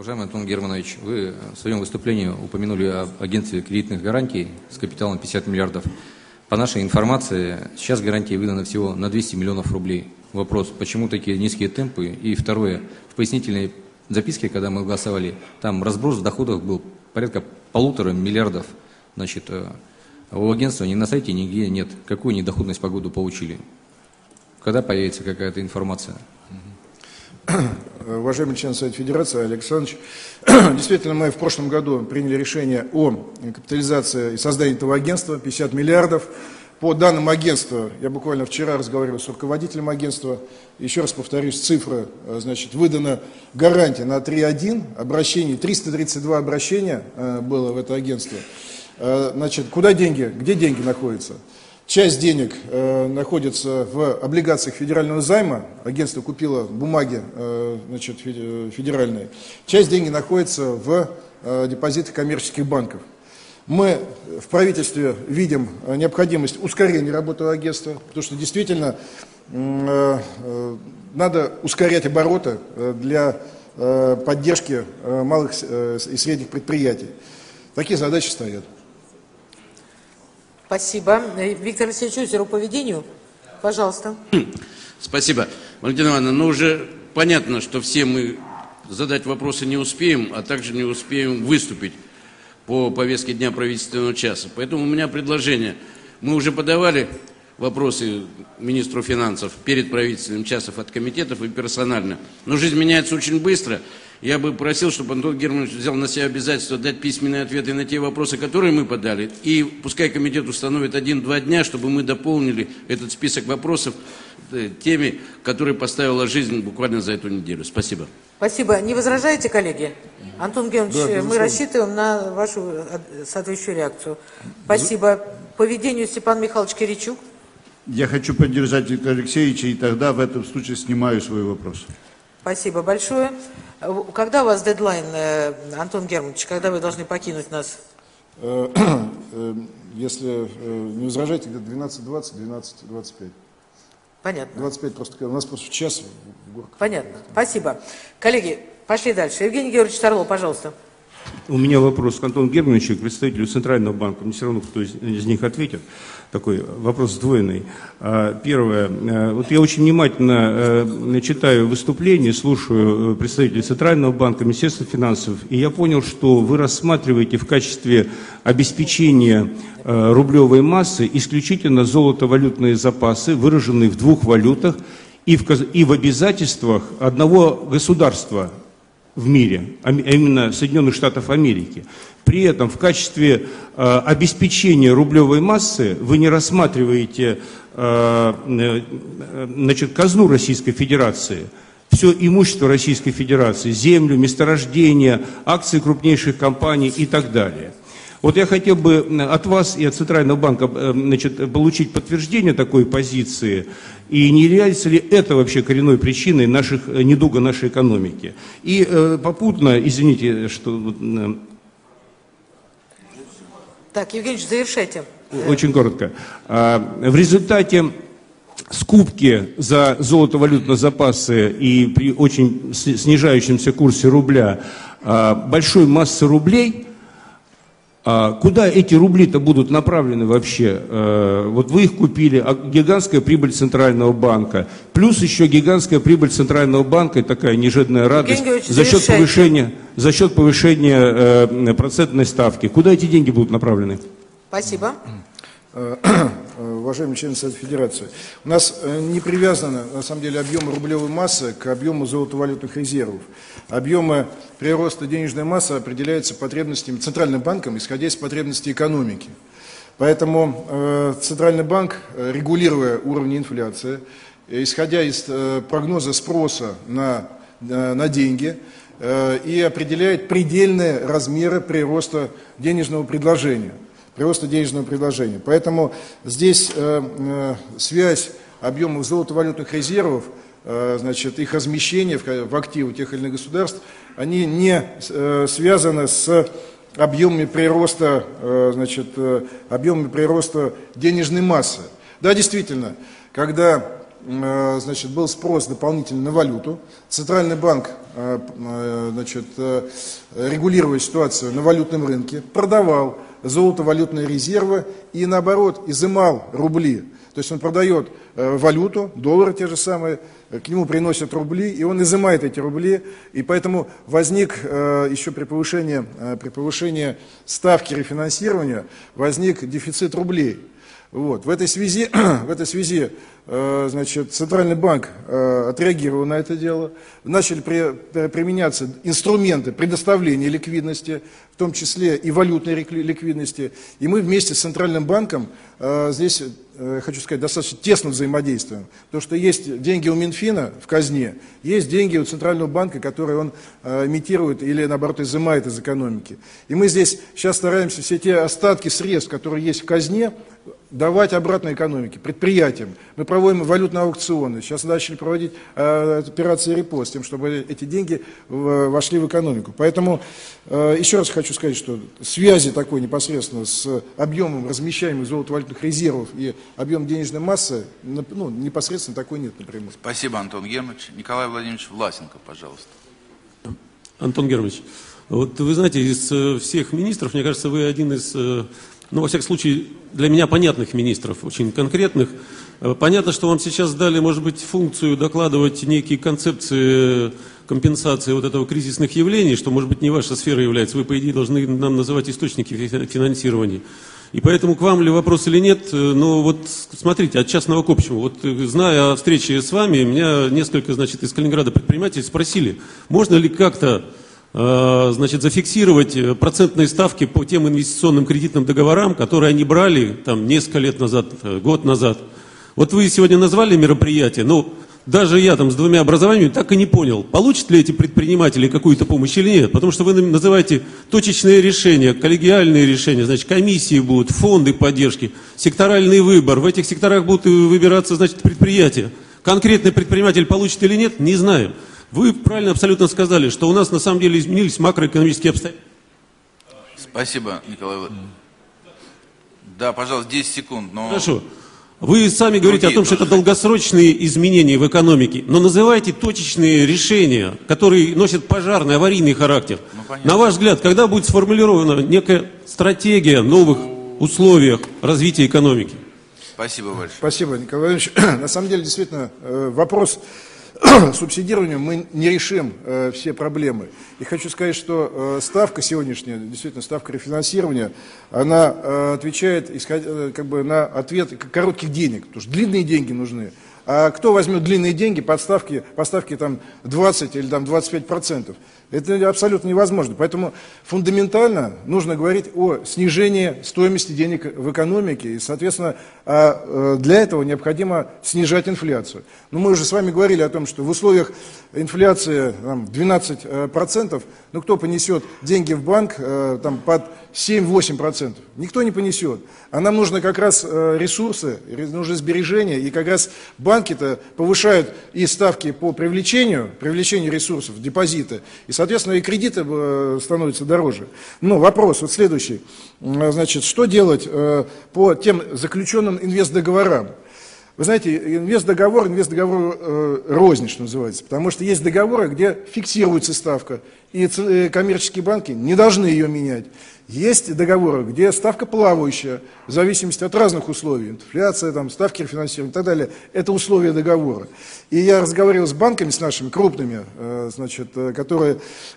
Уважаемый Антон Германович, вы в своем выступлении упомянули об агентстве кредитных гарантий с капиталом 50 миллиардов. По нашей информации, сейчас гарантии выданы всего на 200 миллионов рублей. Вопрос, почему такие низкие темпы? И второе, в пояснительной записке, когда мы голосовали, там разброс доходов был порядка 1,5 миллиарда. Значит, у агентства ни на сайте, нигде нет. Какую недоходность по году получили? Когда появится какая-то информация? Уважаемый член Совета Федерации Олег Александрович, действительно, мы в прошлом году приняли решение о капитализации и создании этого агентства, 50 миллиардов. По данным агентства, я буквально вчера разговаривал с руководителем агентства, еще раз повторюсь, цифра, значит, выдана гарантия на 3.1, обращений, 332 обращения было в это агентство. Значит, куда деньги, где деньги находятся? Часть денег находится в облигациях федерального займа, агентство купило бумаги, значит, федеральные. Часть денег находится в депозитах коммерческих банков. Мы в правительстве видим необходимость ускорения работы агентства, потому что действительно надо ускорять обороты для поддержки малых и средних предприятий. Такие задачи стоят. Спасибо. Виктор Алексеевич Озеров по ведению. Пожалуйста. Спасибо. Валентина Ивановна, ну уже понятно, что все мы задать вопросы не успеем, а также не успеем выступить по повестке дня правительственного часа. Поэтому у меня предложение. Мы уже подавали вопросы министру финансов перед правительственным часом от комитетов и персонально. Но жизнь меняется очень быстро. Я бы просил, чтобы Антон Германович взял на себя обязательство дать письменные ответы на те вопросы, которые мы подали. И пускай комитет установит 1-2 дня, чтобы мы дополнили этот список вопросов теми, которые поставила жизнь буквально за эту неделю. Спасибо. Спасибо. Не возражаете, коллеги? Антон Германович, да, мы рассчитываем на вашу соответствующую реакцию. Спасибо. По ведению Степан Михайлович Киричук. Я хочу поддержать Виктора Алексеевича, и тогда в этом случае снимаю свой вопрос. Спасибо большое. Когда у вас дедлайн, Антон Германович, когда вы должны покинуть нас? Если не возражаете, где-то 12:20, 12:25. Понятно. 25 просто, у нас просто в час в горках. Понятно. Спасибо. Коллеги, пошли дальше. Евгений Георгиевич Тарло, пожалуйста. У меня вопрос к Антону Германовичу, к представителю Центрального банка. Мне все равно, кто из них ответит. Такой вопрос сдвоенный. Первое. Вот я очень внимательно читаю выступления, слушаю представителей Центрального банка, Министерства финансов, и я понял, что вы рассматриваете в качестве обеспечения рублевой массы исключительно золотовалютные запасы, выраженные в двух валютах и в обязательствах одного государства в мире, а именно Соединенных Штатов Америки. При этом в качестве обеспечения рублевой массы вы не рассматриваете значит, казну Российской Федерации, все имущество Российской Федерации, землю, месторождения, акции крупнейших компаний и так далее. Вот я хотел бы от вас и от Центрального банка, значит, получить подтверждение такой позиции, и не является ли это вообще коренной причиной недуга нашей экономики. И попутно, извините, что... Так, Евгений Ильич, завершайте. Очень коротко. В результате скупки за золотовалютные запасы и при очень снижающемся курсе рубля большой массы рублей, куда эти рубли-то будут направлены вообще? Вот вы их купили, а гигантская прибыль Центрального банка, плюс еще гигантская прибыль Центрального банка и такая нежданная радость за счет повышения процентной ставки. Куда эти деньги будут направлены? Спасибо. Уважаемый член Совета Федерации, у нас не привязаны, на самом деле, объемы рублевой массы к объему золотовалютных резервов. Объемы прироста денежной массы определяются потребностями Центральным банком, исходя из потребностей экономики. Поэтому Центральный банк, регулируя уровни инфляции, исходя из прогноза спроса на деньги, и определяет предельные размеры прироста денежного предложения. Поэтому здесь связь объемов золотовалютных резервов, значит, их размещение в активы тех или иных государств, они не связаны с объемами прироста, значит, денежной массы. Да, действительно, когда значит, был спрос дополнительный на валюту. Центральный банк, значит, регулируя ситуацию на валютном рынке, продавал золото-валютные резервы и, наоборот, изымал рубли. То есть он продает валюту, доллары те же самые, к нему приносят рубли, и он изымает эти рубли. И поэтому возник еще при повышении ставки рефинансирования, возник дефицит рублей. Вот. В этой связи значит, Центральный банк отреагировал на это дело. Начали применяться инструменты предоставления ликвидности, в том числе и валютной ликвидности. И мы вместе с Центральным банком здесь, хочу сказать, достаточно тесно взаимодействуем. Потому что есть деньги у Минфина в казне, есть деньги у Центрального банка, которые он имитирует или, наоборот, изымает из экономики. И мы здесь сейчас стараемся все те остатки средств, которые есть в казне, давать обратно экономике, предприятиям. Мы проводим валютные аукционы. Сейчас начали проводить операции репост, тем, чтобы эти деньги вошли в экономику. Поэтому еще раз хочу сказать, что связи такой непосредственно с объемом размещаемых золотовалютных резервов и объемом денежной массы, ну, непосредственно такой нет напрямую. Спасибо, Антон Германович. Николай Владимирович Власенко, пожалуйста. Антон Германович, вот вы знаете, из всех министров, мне кажется, вы один из... Ну, во всяком случае, для меня понятных министров, очень конкретных. Понятно, что вам сейчас дали, может быть, функцию докладывать некие концепции компенсации вот этого кризисных явлений, что, может быть, не ваша сфера является. Вы, по идее, должны нам называть источники финансирования. И поэтому к вам ли вопрос или нет, но вот смотрите, от частного к общему. Вот зная о встрече с вами, меня несколько, значит, из Калининграда предпринимателей спросили, можно ли как-то значит, зафиксировать процентные ставки по тем инвестиционным кредитным договорам, которые они брали там несколько лет назад, год назад. Вот вы сегодня назвали мероприятие, но даже я там с 2 образованиями так и не понял, получат ли эти предприниматели какую-то помощь или нет, потому что вы называете точечные решения, коллегиальные решения, значит, комиссии будут, фонды поддержки, секторальный выбор, в этих секторах будут выбираться, значит, предприятия. Конкретный предприниматель получит или нет, не знаем. Вы правильно абсолютно сказали, что у нас на самом деле изменились макроэкономические обстоятельства. Спасибо, Николай Владимирович. Да, пожалуйста, 10 секунд. Но... Хорошо. Вы сами говорите о том, что это долгосрочные изменения в экономике, но называйте точечные решения, которые носят пожарный, аварийный характер. На ваш взгляд, когда будет сформулирована некая стратегия новых условиях развития экономики? Спасибо большое. Спасибо, Николай Владимирович. На самом деле, действительно, вопрос субсидированием мы не решим все проблемы. И хочу сказать, что ставка сегодняшняя, действительно ставка рефинансирования, она отвечает как бы на ответ коротких денег, потому что длинные деньги нужны. А кто возьмет длинные деньги по ставке там 20 или там 25%? Это абсолютно невозможно. Поэтому фундаментально нужно говорить о снижении стоимости денег в экономике. И, соответственно, для этого необходимо снижать инфляцию. Но мы уже с вами говорили о том, что в условиях инфляции там, 12%, ну кто понесет деньги в банк там, под 7-8%? Никто не понесет. А нам нужно как раз ресурсы, нужны сбережения. И как раз банки-то повышают и ставки по привлечению ресурсов, депозиты. И, соответственно, и кредиты становятся дороже. Но вопрос вот следующий. Значит, что делать по тем заключенным инвестдоговорам? Вы знаете, инвестдоговор розничный называется, потому что есть договоры, где фиксируется ставка, и коммерческие банки не должны ее менять. Есть договоры, где ставка плавающая, в зависимости от разных условий, инфляция, там, ставки рефинансирования и так далее. Это условия договора. И я разговаривал с банками, с нашими крупными, значит, которые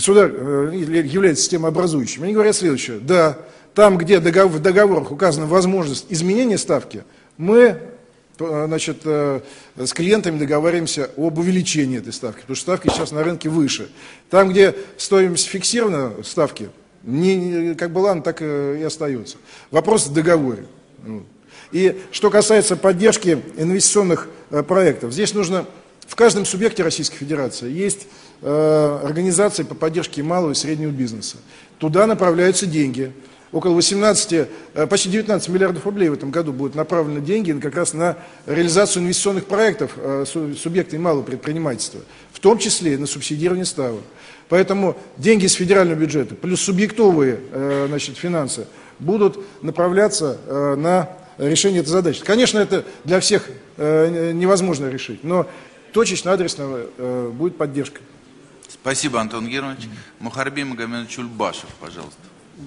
являются системообразующими. Они говорят следующее: да, там, где в договорах указана возможность изменения ставки, мы, значит, с клиентами договариваемся об увеличении этой ставки, потому что ставки сейчас на рынке выше. Там, где стоимость фиксирована ставки, как была, она так и остается. Вопрос в договоре. И что касается поддержки инвестиционных проектов, здесь нужно в каждом субъекте Российской Федерации есть организации по поддержке малого и среднего бизнеса. Туда направляются деньги. Около 18, почти 19 миллиардов рублей в этом году будут направлены деньги как раз на реализацию инвестиционных проектов субъектами малого предпринимательства, в том числе и на субсидирование ставок. Поэтому деньги с федерального бюджета плюс субъектовые, значит, финансы будут направляться на решение этой задачи. Конечно, это для всех невозможно решить, но точечно, адресно будет поддержка. Спасибо, Антон Германович. Мухарби Магомедович Ульбашев, пожалуйста.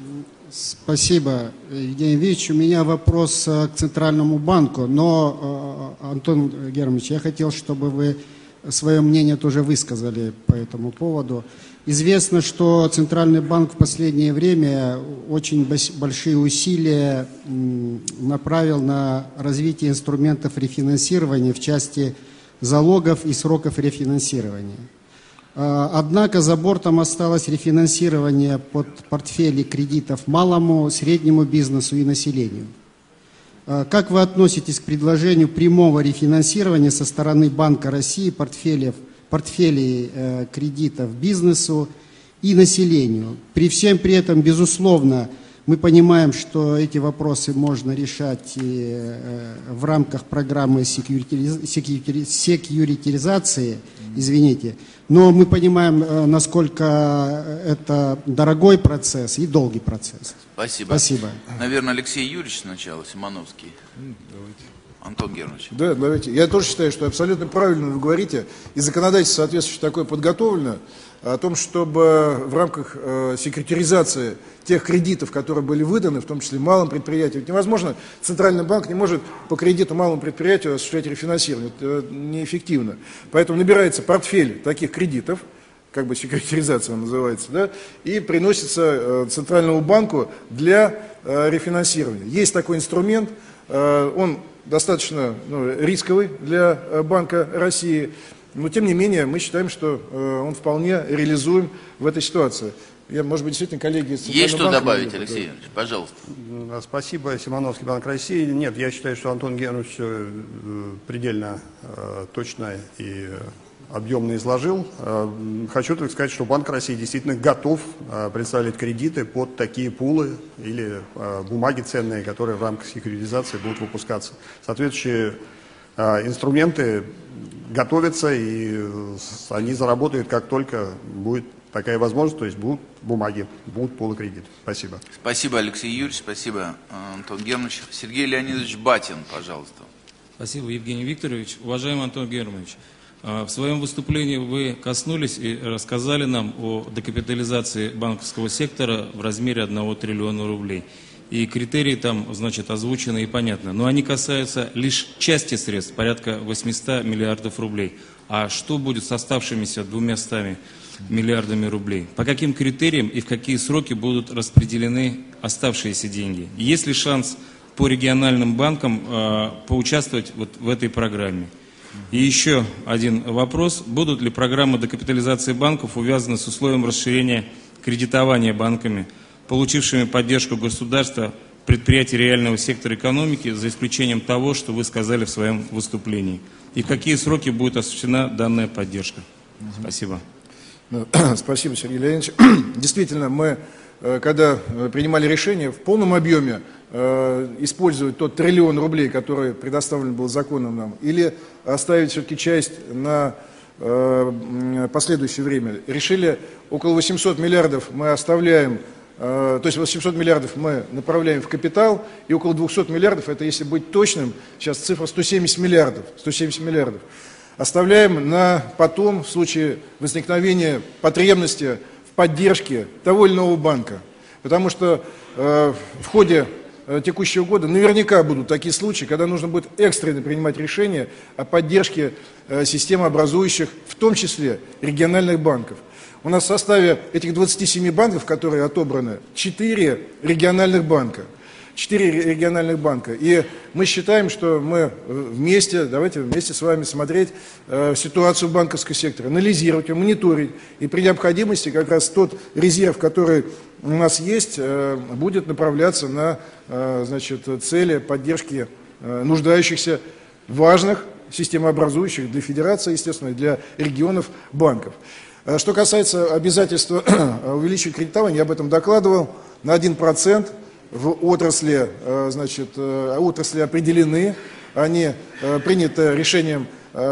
Спасибо, Евгений Ильич. У меня вопрос к Центральному банку, но, Антон Германович, я хотел, чтобы вы свое мнение тоже высказали по этому поводу. Известно, что Центральный банк в последнее время очень большие усилия направил на развитие инструментов рефинансирования в части залогов и сроков рефинансирования. Однако за бортом осталось рефинансирование под портфели кредитов малому, среднему бизнесу и населению. Как вы относитесь к предложению прямого рефинансирования со стороны Банка России портфелей кредитов бизнесу и населению? При этом, безусловно, мы понимаем, что эти вопросы можно решать в рамках программы секьюритизации, но мы понимаем, насколько это дорогой процесс и долгий процесс. Спасибо. Наверное, Алексей Юрьевич сначала, Симоновский. Давайте. Антон Германович. Да, давайте. Я тоже считаю, что абсолютно правильно вы говорите, и законодательство соответствующее такое подготовлено, о том, чтобы в рамках секьюритизации тех кредитов, которые были выданы, в том числе малым предприятиям, невозможно, Центральный банк не может по кредиту малому предприятию осуществлять рефинансирование, это неэффективно. Поэтому набирается портфель таких кредитов, как бы секьюритизация называется, да, и приносится Центральному банку для рефинансирования. Есть такой инструмент, он достаточно рисковый для Банка России, но тем не менее мы считаем, что он вполне реализуем в этой ситуации. Может быть, действительно, коллеги из Центрального Есть что банка добавить, Алексей Юрьевич? Пожалуйста. Спасибо, Симоновский, Банк России. Нет, я считаю, что Антон Германович предельно точно и объемно изложил. Хочу только сказать, что Банк России действительно готов представлять кредиты под такие пулы или бумаги ценные, которые в рамках секьюритизации будут выпускаться. Соответствующие инструменты готовятся, и они заработают, как только будет такая возможность, то есть будут бумаги, будут пулы кредитов. Спасибо. Спасибо, Алексей Юрьевич, спасибо, Антон Германович. Сергей Леонидович Батин, пожалуйста. Спасибо, Евгений Викторович. Уважаемый Антон Германович, в своем выступлении вы коснулись и рассказали нам о декапитализации банковского сектора в размере 1 триллиона рублей. И критерии там, значит, озвучены и понятны. Но они касаются лишь части средств, порядка 800 миллиардов рублей. А что будет с оставшимися 200 миллиардами рублей? По каким критериям и в какие сроки будут распределены оставшиеся деньги? Есть ли шанс по региональным банкам поучаствовать вот в этой программе? И еще один вопрос. Будут ли программы декапитализации банков увязаны с условием расширения кредитования банками, получившими поддержку государства, предприятий реального сектора экономики, за исключением того, что вы сказали в своем выступлении? И в какие сроки будет осуществлена данная поддержка? Спасибо. Спасибо, Сергей Леонидович. Действительно, мы, когда принимали решение в полном объеме использовать тот триллион рублей, который предоставлен был законом нам, или оставить все-таки часть на последующее время, решили около 800 миллиардов мы оставляем, то есть 800 миллиардов мы направляем в капитал, и около 200 миллиардов, это если быть точным, сейчас цифра 170 миллиардов, оставляем на потом, в случае возникновения потребности в поддержке того или иного банка. Потому что в ходе текущего года наверняка будут такие случаи, когда нужно будет экстренно принимать решения о поддержке системообразующих, в том числе региональных банков. У нас в составе этих 27 банков, которые отобраны, 4 региональных банка. 4 региональных банка. И мы считаем, что мы давайте вместе с вами смотреть ситуацию банковского сектора, анализировать ее, мониторить. И при необходимости как раз тот резерв, который у нас есть, будет направляться на цели поддержки нуждающихся, важных, системообразующих для федерации, естественно, и для регионов банков. Что касается обязательства увеличить кредитование, я об этом докладывал, на 1%. В отрасли, отрасли определены, они приняты решением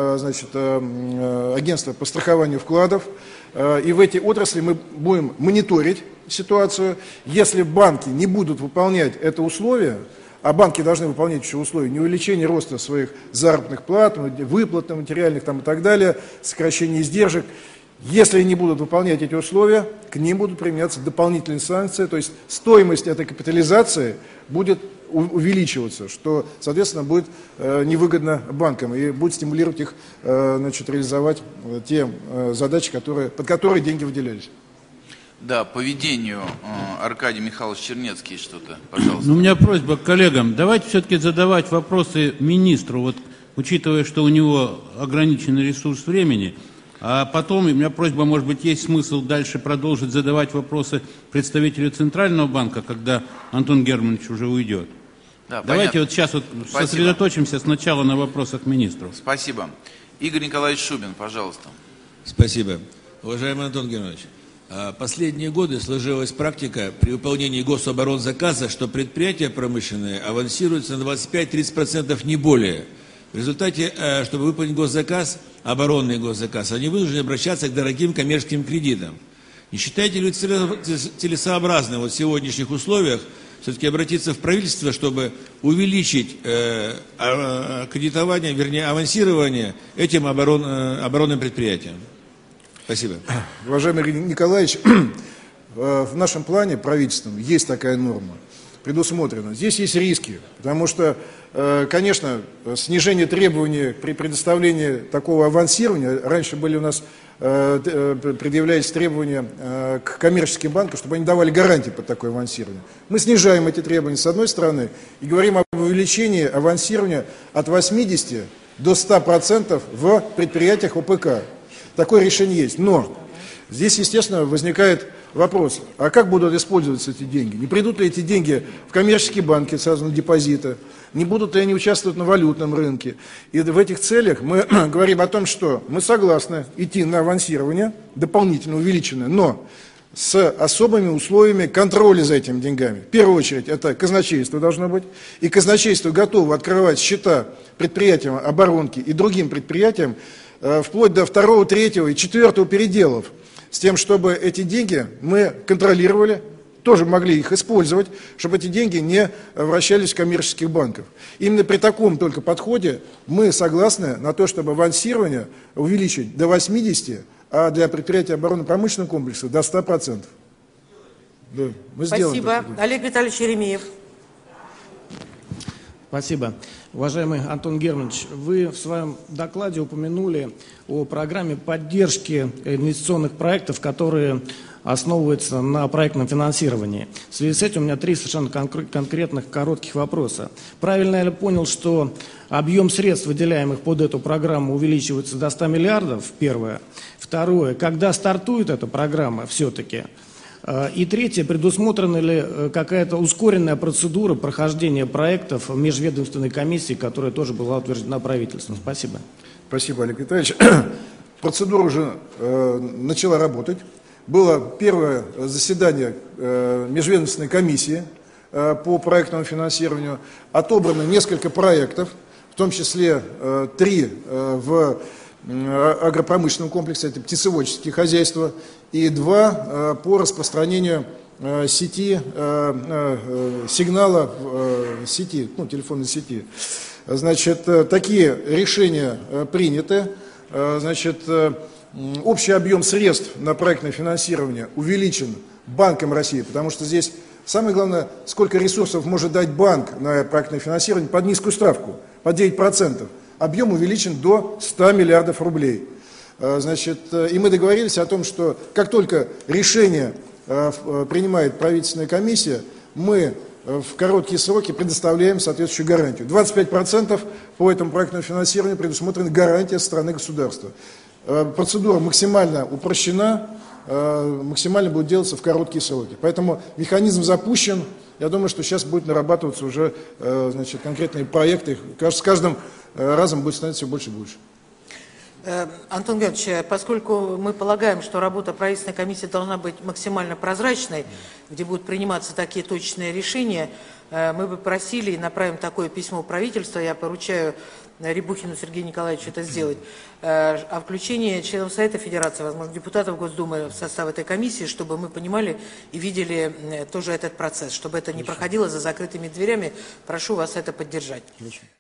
агентства по страхованию вкладов, и в эти отрасли мы будем мониторить ситуацию. Если банки не будут выполнять это условие, а банки должны выполнять еще условия, не увеличение роста своих заработных плат, выплат материальных там, и так далее, сокращение издержек. Если они будут выполнять эти условия, к ним будут применяться дополнительные санкции, то есть стоимость этой капитализации будет увеличиваться, что, соответственно, будет невыгодно банкам и будет стимулировать их реализовать те задачи, под которые деньги выделялись. Да, по ведению Аркадий Михайлович Чернецкий что-то, пожалуйста. У меня просьба к коллегам, давайте все-таки задавать вопросы министру, вот, учитывая, что у него ограниченный ресурс времени, а потом, у меня просьба, может быть, есть смысл дальше продолжить задавать вопросы представителю Центрального банка, когда Антон Германович уже уйдет. Да, давайте понятно. вот сейчас вот сосредоточимся сначала на вопросах министру. Спасибо. Игорь Николаевич Шубин, пожалуйста. Спасибо. Уважаемый Антон Германович, последние годы сложилась практика при выполнении гособоронзаказа, что предприятия промышленные авансируются на 25-30%, не более. В результате, чтобы выполнить госзаказ, оборонный госзаказ, они вынуждены обращаться к дорогим коммерческим кредитам. Не считаете ли целесообразным в сегодняшних условиях все-таки обратиться в правительство, чтобы увеличить кредитование, вернее, авансирование этим оборонным предприятиям? Спасибо. Уважаемый Игорь Николаевич, в нашем плане правительством есть такая норма, предусмотрена. Здесь есть риски, потому что, конечно, снижение требований при предоставлении такого авансирования, раньше были у нас, предъявлялись требования к коммерческим банкам, чтобы они давали гарантии под такое авансирование. Мы снижаем эти требования с одной стороны и говорим об увеличении авансирования от 80 до 100% в предприятиях ОПК. Такое решение есть. Но здесь, естественно, возникает вопрос, а как будут использоваться эти деньги? Не придут ли эти деньги в коммерческие банки, сразу на депозиты? Не будут ли они участвовать на валютном рынке? И в этих целях мы говорим о том, что мы согласны идти на авансирование, дополнительно увеличенное, но с особыми условиями контроля за этими деньгами. В первую очередь, это казначейство должно быть, и казначейство готово открывать счета предприятиям оборонки и другим предприятиям, вплоть до 2, 3 и 4 переделов, с тем, чтобы эти деньги мы контролировали, тоже могли их использовать, чтобы эти деньги не вращались в коммерческих банках. Именно при таком только подходе мы согласны на то, чтобы авансирование увеличить до 80%, а для предприятий оборонно-промышленного комплекса до 100%. Да, мы Спасибо. Олег Витальевич Еремеев. Спасибо. Уважаемый Антон Германович, вы в своем докладе упомянули о программе поддержки инвестиционных проектов, которые основываются на проектном финансировании. В связи с этим у меня 3 совершенно конкретных коротких вопроса. Правильно я понял, что объем средств, выделяемых под эту программу, увеличивается до 100 миллиардов, первое. Второе, когда стартует эта программа все-таки? И третье, предусмотрена ли какая-то ускоренная процедура прохождения проектов в межведомственной комиссии, которая тоже была утверждена правительством? Спасибо. Спасибо, Олег Витальевич. Процедура уже начала работать. Было первое заседание межведомственной комиссии по проектному финансированию. Отобрано несколько проектов, в том числе 3 в агропромышленном комплексе, это птицеводческие хозяйства, и 2 по распространению сети, сигнала сети, телефонной сети. Значит, такие решения приняты. Значит, общий объем средств на проектное финансирование увеличен Банком России, потому что здесь самое главное, сколько ресурсов может дать банк на проектное финансирование под низкую ставку, под 9%. Объем увеличен до 100 миллиардов рублей. Значит, и мы договорились о том, что как только решение принимает правительственная комиссия, мы в короткие сроки предоставляем соответствующую гарантию. 25% по этому проектному финансированию предусмотрена гарантия со стороны государства. Процедура максимально упрощена, максимально будет делаться в короткие сроки. Поэтому механизм запущен. Я думаю, что сейчас будут нарабатываться уже конкретные проекты. С каждым разом будет становиться все больше и больше. Антон Георгиевич, поскольку мы полагаем, что работа правительственной комиссии должна быть максимально прозрачной, где будут приниматься такие точные решения, мы бы просили и направим такое письмо правительства, я поручаю Рябухину Сергею Николаевичу это сделать, о включении членов Совета Федерации, возможно, депутатов Госдумы в состав этой комиссии, чтобы мы понимали и видели тоже этот процесс, чтобы это не проходило за закрытыми дверями. Прошу вас это поддержать.